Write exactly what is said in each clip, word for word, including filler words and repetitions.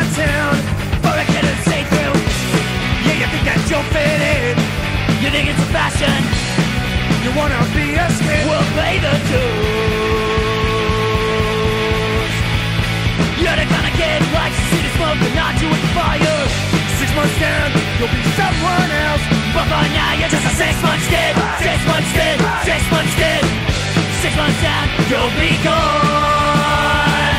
town for a kid to stay through. Yeah, you think that you'll fit in. You think it's a fashion. You wanna be a skid. We'll pay the dues. You're the kind of kid who likes to see the smoke but not you with the fire. Six months down, you'll be someone else. But by now you're just a six months kid. Six months kid. Six months kid. Six months down, you'll be gone.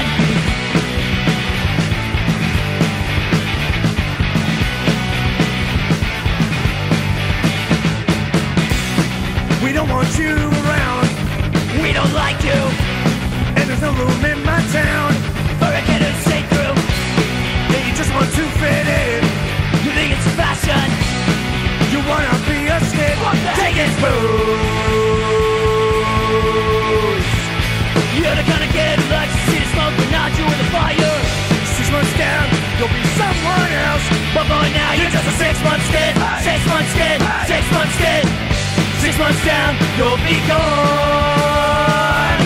We don't want you around. We don't like you. And there's no room in my town for a kid to stay through. Yeah, you just want to fit in. You think it's fashion. You wanna be a skid. Take his booze. You're the kind of kid who likes to see the smoke but not you with the fire. Six months down, you'll be someone else. But by now you're just a six months kid. Six months kid. Six months kid. Six months down, you'll be gone.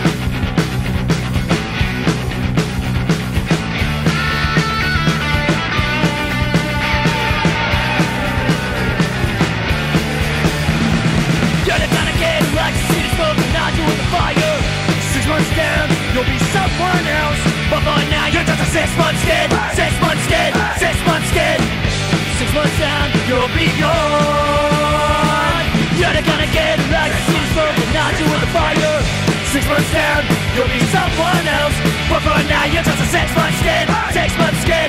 You're the kind of kid who likes to see the smoke and not you with the fire. Six months down, you'll be someone else. But by now you're just a six months kid. Six months kid. Six months kid. Six months down, you'll be gone. You're the kind of kid who likes to see the smoke and not you with the fire. Six months down, you'll be someone else. But for now, you're just a six months kid. Six months kid.